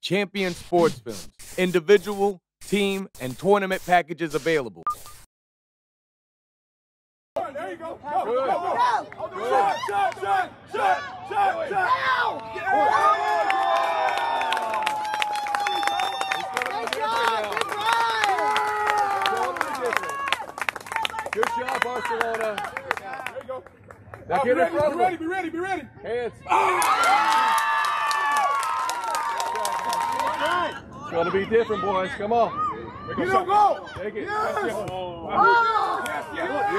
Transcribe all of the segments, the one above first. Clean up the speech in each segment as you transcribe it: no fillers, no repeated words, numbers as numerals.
Champion Sports Films. Individual, team, and tournament packages available. There you go. Go, go, go. Shot, shot, shot, shot, shot, shot. Good job, Barcelona. There you go. Now get in front of him. Be ready, be ready. Hands. It's going to be different, boys. Come on. You don't go. Take it. Yes. Yes. Yes, yes.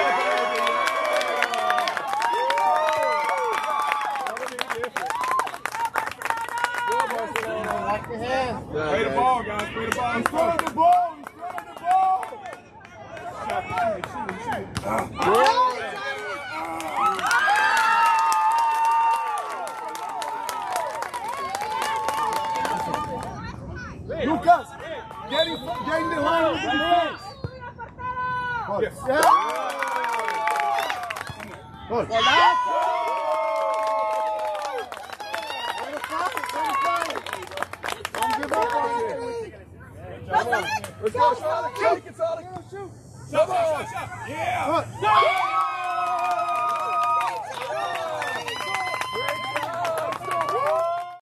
Good, Barcelona. Like the hand. Play the ball, guys. Play the ball. He's throwing the ball. He's throwing the ball. Lucas, get in the line with the defense. Yes. Yeah. Good. Come on. Let's go, Sonic. Take it, Sonic. Shoot. Shot, shot, shot. Yeah.